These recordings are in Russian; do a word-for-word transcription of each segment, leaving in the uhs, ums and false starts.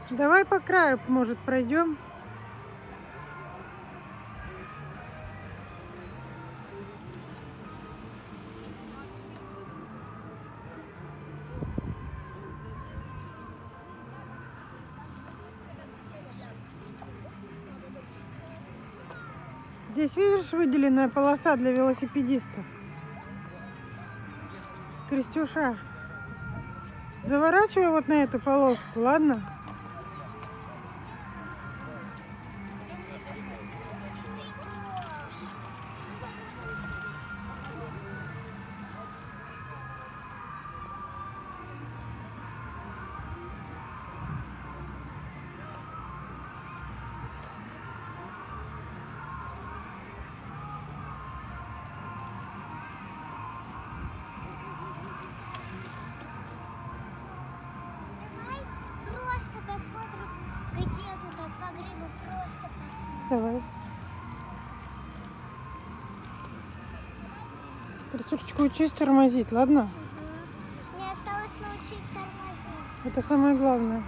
Давай по краю, может, пройдем. Здесь, видишь, выделенная полоса для велосипедистов. Крестюша, заворачивай вот на эту полоску, ладно? Посмотрим, где тут аквагримы, просто посмотрим. Давай. Крестюшечку, учись тормозить, ладно? Угу. Мне осталось научить тормозить. Это самое главное.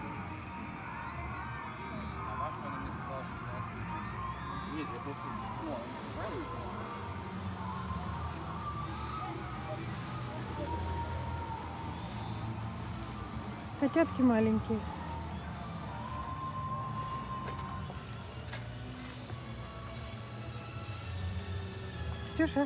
Котятки маленькие. Ксюша.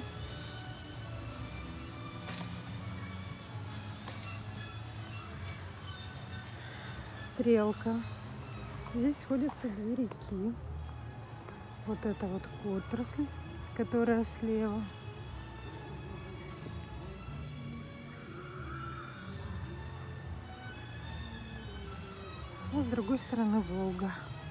Стрелка. Здесь сходятся две реки. Вот это вот отрасль, которая слева. А с другой стороны Волга.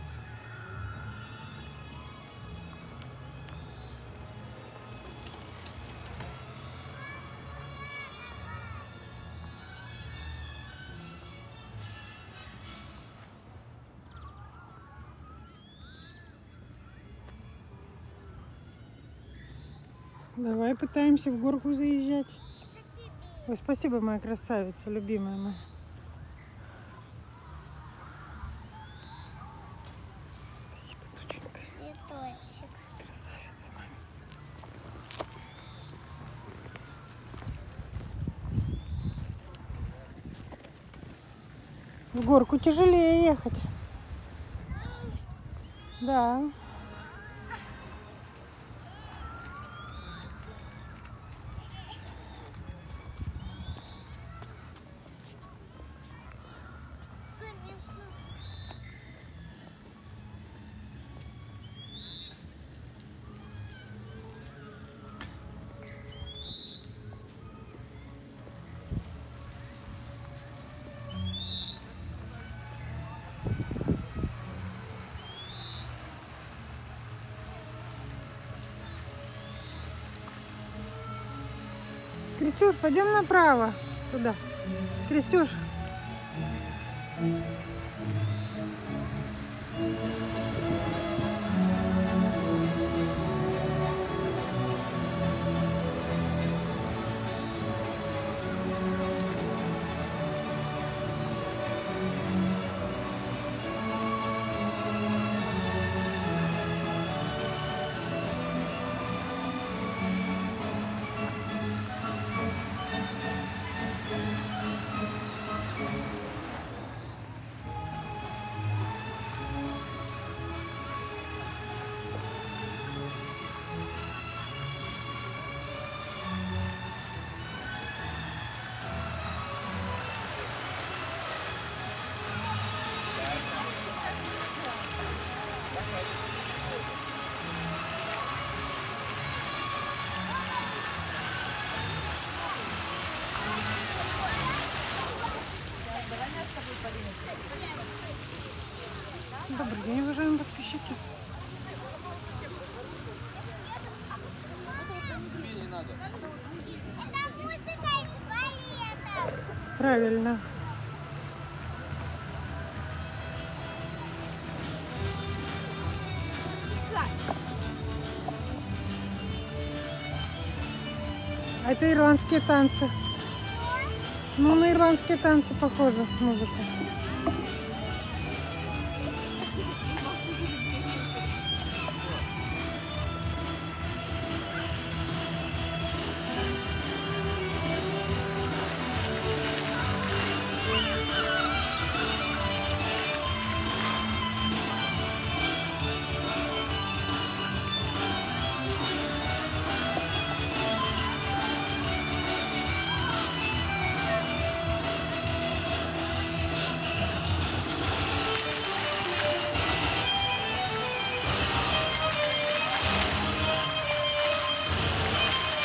Давай пытаемся в горку заезжать. Ой, спасибо, моя красавица, любимая моя. Спасибо, доченька. Цветочек. Красавица моя. В горку тяжелее ехать. Да. Крестюш, пойдем направо. Туда. Крестюш. Добрый день, уважаемые подписчики. Это музыка из балета. Правильно. А это ирландские танцы. Ну, на ирландские танцы похоже музыка.